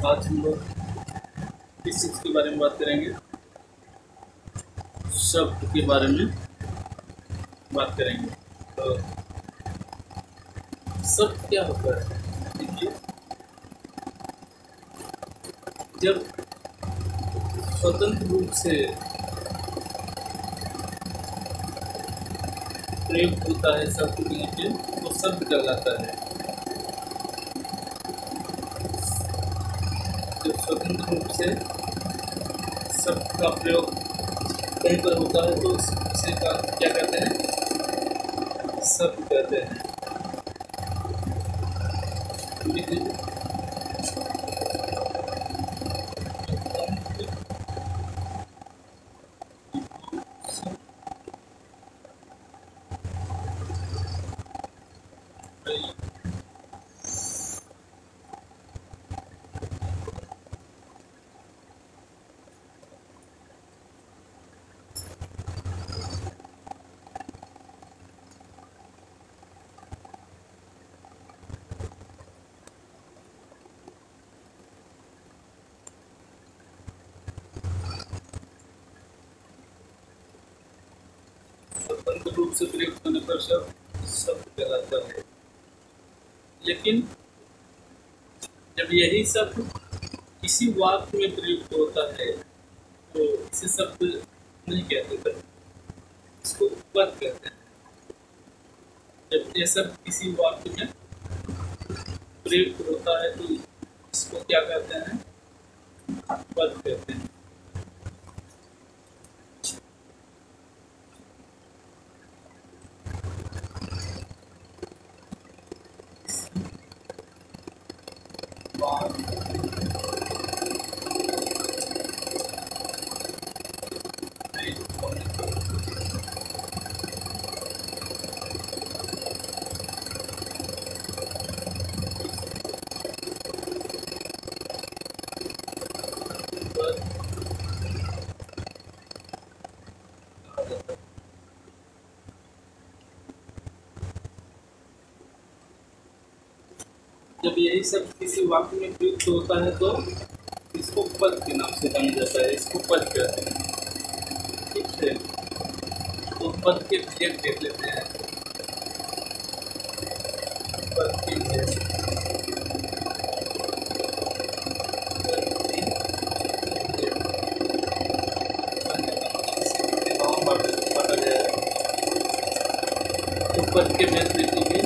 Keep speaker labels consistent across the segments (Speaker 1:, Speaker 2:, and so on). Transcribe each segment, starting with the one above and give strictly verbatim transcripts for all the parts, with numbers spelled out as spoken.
Speaker 1: आज हम लोग किस चीज़ के बारे में बात करेंगे? शब्द के बारे में बात करेंगे। तो शब्द क्या होता है? देखिए, जब स्वतंत्र रूप से प्रयोग होता है शब्द के नीचे तो शब्द कहलाता है। जब स्वतंत्र रूप से शब्द का प्रयोग कहीं पर होता है तो उसे का क्या कहते हैं? शब्द कहते हैं। स्वतंत्र रूप से प्रयुक्त होने पर शब्द शब्द कहलाता है। लेकिन जब यही शब्द किसी वाक्य में प्रयुक्त होता है तो इसे शब्द नहीं कहते, पर इसको पद कहते हैं। जब ये शब्द किसी वाक्य में प्रयुक्त होता है तो इसको क्या कहते हैं? पद कहते हैं। जब यही सब किसी वाक्य में प्रयुक्त होता है तो इसको पद के नाम से जाना जाता है। इसको पद कहते हैं। ठीक है, तो पद के भेद देख लेते हैं। पद के भेद बांटा गया है। तो पद के भेद देख लीजिए।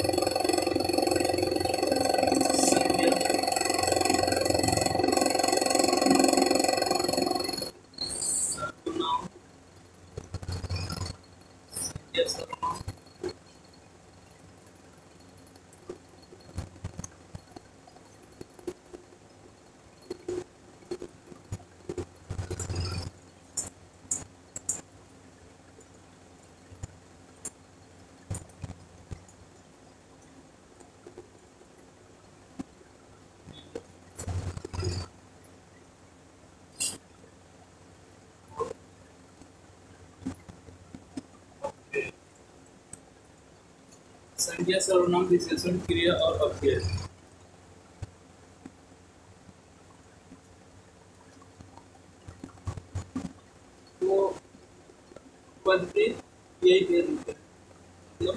Speaker 1: संज्ञा, सर्वनाम, विशेषण, क्रिया और अव्यय। तो पद के यही भेद होते हैं।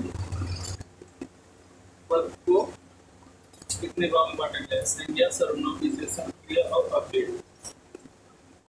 Speaker 1: पद को कितने भाग में बांटा गया है? संज्ञा, सर्वनाम, विशेषण, क्रिया और अव्यय।